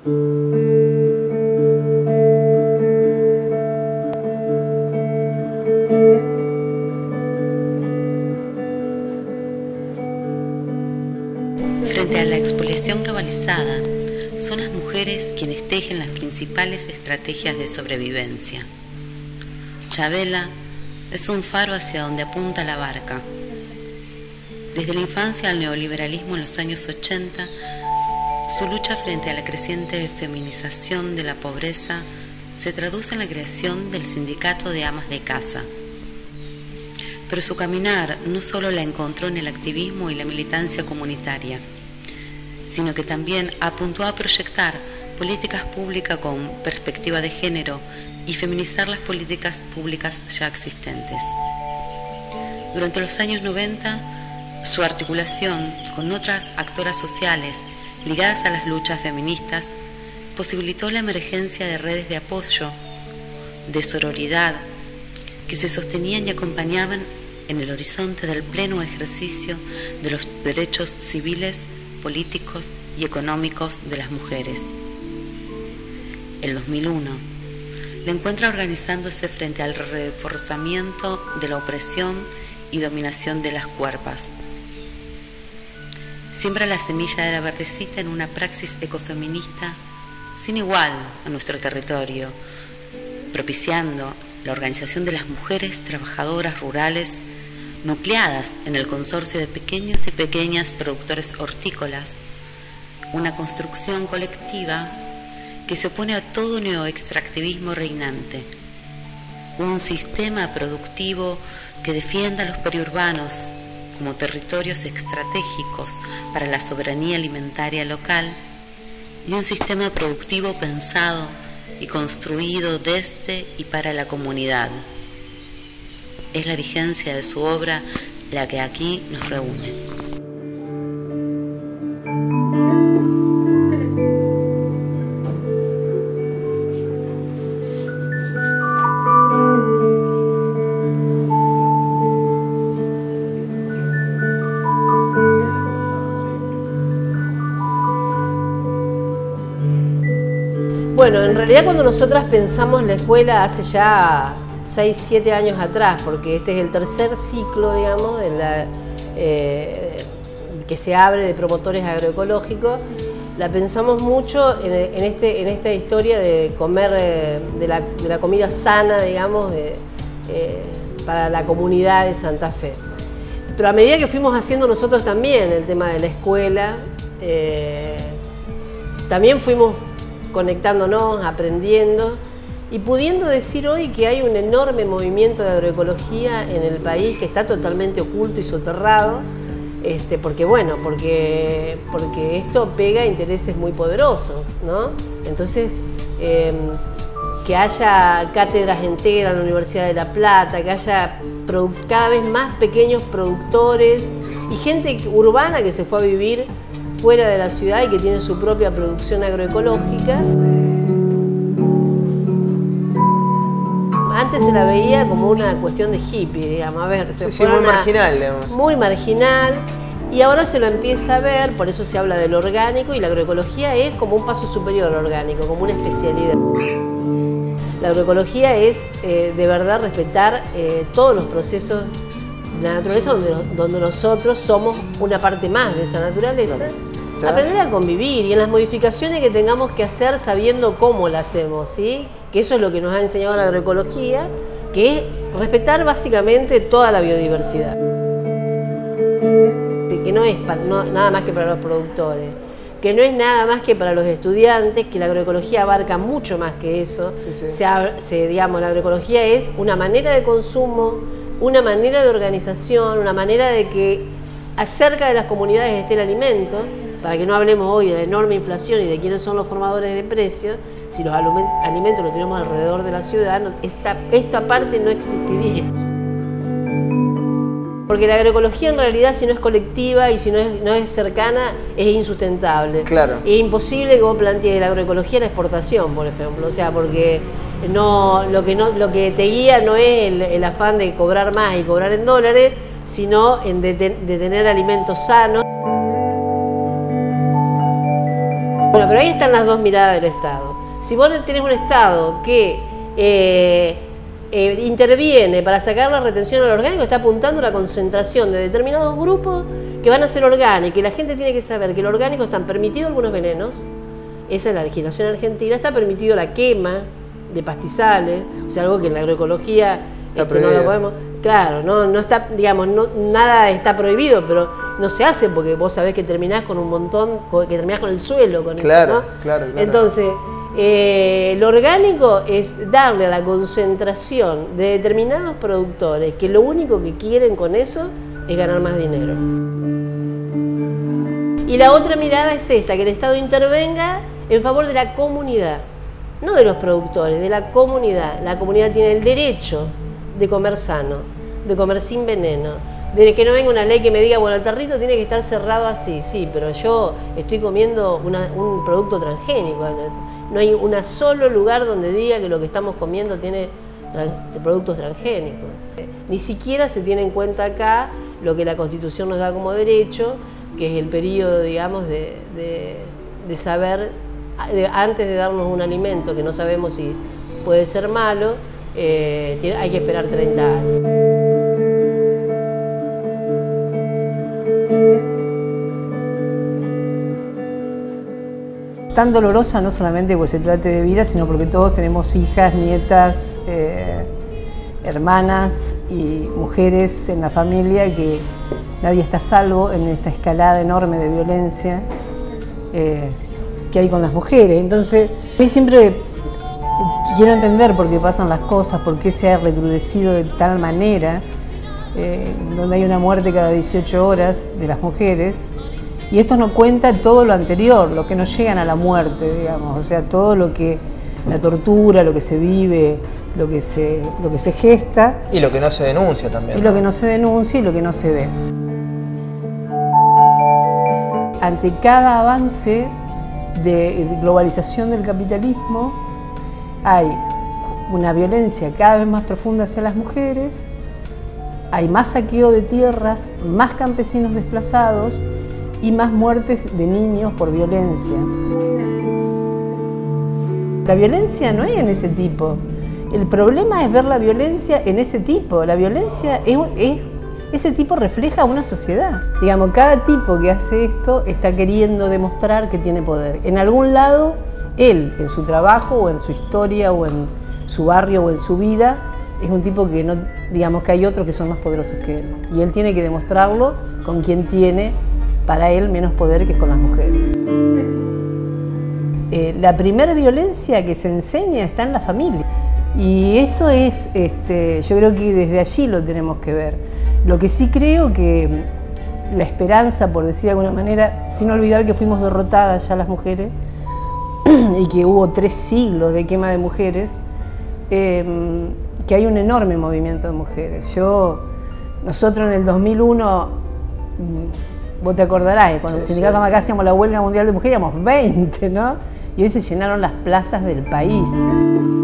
Frente a la expoliación globalizada, son las mujeres quienes tejen las principales estrategias de sobrevivencia. Chavela es un faro hacia donde apunta la barca. Desde la infancia al neoliberalismo en los años 80, su lucha frente a la creciente feminización de la pobreza se traduce en la creación del Sindicato de Amas de Casa. Pero su caminar no solo la encontró en el activismo y la militancia comunitaria, sino que también apuntó a proyectar políticas públicas con perspectiva de género y feminizar las políticas públicas ya existentes. Durante los años 90, su articulación con otras actoras sociales ligadas a las luchas feministas posibilitó la emergencia de redes de apoyo, de sororidad, que se sostenían y acompañaban en el horizonte del pleno ejercicio de los derechos civiles, políticos y económicos de las mujeres. El 2001 la encuentra organizándose frente al reforzamiento de la opresión y dominación de las cuerpas. Siembra la semilla de la verdecita en una praxis ecofeminista sin igual a nuestro territorio, propiciando la organización de las mujeres trabajadoras rurales nucleadas en el consorcio de pequeños y pequeñas productores hortícolas, una construcción colectiva que se opone a todo neoextractivismo reinante, un sistema productivo que defienda a los periurbanos como territorios estratégicos para la soberanía alimentaria local y un sistema productivo pensado y construido desde y para la comunidad. Es la vigencia de su obra la que aquí nos reúne. Bueno, en realidad cuando nosotras pensamos la escuela hace ya 6, 7 años atrás, porque este es el tercer ciclo, digamos, que se abre de promotores agroecológicos, la pensamos mucho en esta historia de comer, de la comida sana, digamos, para la comunidad de Santa Fe. Pero a medida que fuimos haciendo nosotros también el tema de la escuela, también fuimos conectándonos, aprendiendo y pudiendo decir hoy que hay un enorme movimiento de agroecología en el país que está totalmente oculto y soterrado, porque esto pega intereses muy poderosos, ¿no? Entonces, que haya cátedras enteras en la Universidad de La Plata, que haya cada vez más pequeños productores y gente urbana que se fue a vivir fuera de la ciudad y que tiene su propia producción agroecológica. Antes se la veía como una cuestión de hippie, digamos, a ver, muy marginal, digamos. Muy marginal, y ahora se lo empieza a ver, por eso se habla del orgánico, y la agroecología es como un paso superior al orgánico, como una especialidad. La agroecología es de verdad respetar todos los procesos de la naturaleza, donde nosotros somos una parte más de esa naturaleza. Claro. Aprender a convivir y en las modificaciones que tengamos que hacer sabiendo cómo la hacemos, ¿sí? Que eso es lo que nos ha enseñado la agroecología, que es respetar básicamente toda la biodiversidad. Que no es nada más que para los productores, que no es nada más que para los estudiantes, que la agroecología abarca mucho más que eso. Digamos, la agroecología es una manera de consumo, una manera de organización, una manera de que cerca de las comunidades esté el alimento, para que no hablemos hoy de la enorme inflación y de quiénes son los formadores de precios. Si los alimentos los tenemos alrededor de la ciudad, esta parte no existiría. Porque la agroecología en realidad, si no es colectiva y si no es cercana, es insustentable. Claro. Es imposible que vos plantees la agroecología en la exportación, por ejemplo. O sea, porque lo que te guía no es el afán de cobrar más y cobrar en dólares, sino de tener alimentos sanos. Bueno, Pero ahí están las dos miradas del Estado. Si vos tenés un Estado que interviene para sacar la retención al orgánico, está apuntando a la concentración de determinados grupos que van a ser orgánicos, y la gente tiene que saber que el orgánico están permitidos algunos venenos. Esa es la legislación argentina. Está permitido la quema de pastizales, o sea, algo que en la agroecología no lo podemos. Claro, no está, digamos, nada está prohibido, pero no se hace porque vos sabés que terminás con un montón, que terminás con el suelo, con claro, eso, ¿no? Claro. Entonces, lo orgánico es darle a la concentración de determinados productores que lo único que quieren con eso es ganar más dinero. Y la otra mirada es esta, que el Estado intervenga en favor de la comunidad, no de los productores, de la comunidad. La comunidad tiene el derecho de comer sano, de comer sin veneno, de que no venga una ley que me diga, bueno, el tarrito tiene que estar cerrado así, sí, pero yo estoy comiendo un producto transgénico. No hay un solo lugar donde diga que lo que estamos comiendo tiene productos transgénicos. Ni siquiera se tiene en cuenta acá lo que la Constitución nos da como derecho, que es el periodo, digamos, de saber, antes de darnos un alimento que no sabemos si puede ser malo, hay que esperar 30 años. Tan dolorosa no solamente porque se trate de vida, sino porque todos tenemos hijas, nietas, hermanas y mujeres en la familia, que nadie está a salvo en esta escalada enorme de violencia que hay con las mujeres. Entonces, a mí siempre quiero entender por qué pasan las cosas, por qué se ha recrudecido de tal manera, donde hay una muerte cada 18 horas de las mujeres. Y esto no cuenta todo lo anterior, lo que nos llegan a la muerte, digamos, o sea, todo lo que, la tortura, lo que se vive, lo que se gesta. Y lo que no se denuncia también. Y lo que no se denuncia y lo que no se ve. Ante cada avance de globalización del capitalismo, hay una violencia cada vez más profunda hacia las mujeres, hay más saqueo de tierras, más campesinos desplazados, y más muertes de niños por violencia. La violencia no es en ese tipo. El problema es ver la violencia en ese tipo. La violencia ese tipo refleja una sociedad. Digamos, cada tipo que hace esto está queriendo demostrar que tiene poder. En algún lado, él, en su trabajo, o en su historia, o en su barrio, o en su vida, es un tipo que no, digamos, que hay otros que son más poderosos que él. Y él tiene que demostrarlo con quien tiene para él menos poder, que es con las mujeres. La primera violencia que se enseña está en la familia. Y esto es, yo creo que desde allí lo tenemos que ver. Lo que sí creo que la esperanza, por decir de alguna manera, sin olvidar que fuimos derrotadas ya las mujeres y que hubo 3 siglos de quema de mujeres, que hay un enorme movimiento de mujeres. Nosotros en el 2001, vos te acordarás, cuando el sindicato Macá hacíamos la huelga mundial de mujeres, éramos 20, ¿no? Y hoy se llenaron las plazas del país.